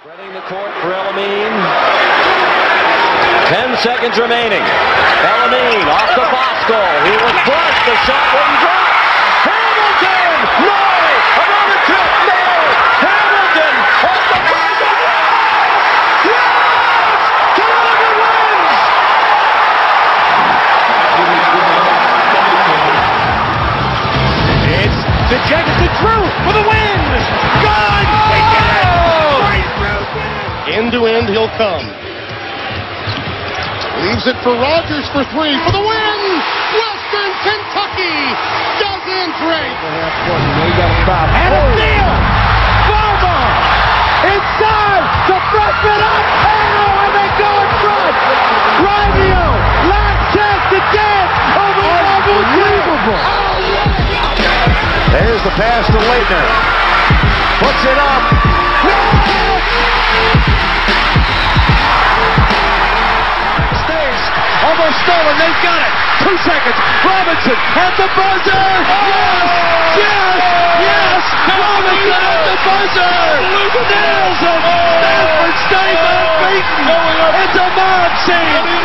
Spreading the court for Elamine. 10 seconds remaining. Elamine off to Bosco. He was crushed. The shot wouldn't drop. Hamilton! No! Another trip! No! Hamilton off the buzzer! Yes! Connecticut wins! It's the Jackets to Drew for the win! Gone! He did it! End to end, he'll come. Leaves it for Rogers for three for the win! Western Kentucky doesn't break! And a steal! Farmer! Inside! The freshman up! Oh, and they go in front! Romeo! Last chance to dance over Unbelievable! There's the pass to Leitner. Puts it up. Almost stolen, they've got it. 2 seconds. Robinson at the buzzer. Yes! Yes! Yes! Robinson at the buzzer! Nails it! Stanford stays unbeaten! It's a mob scene!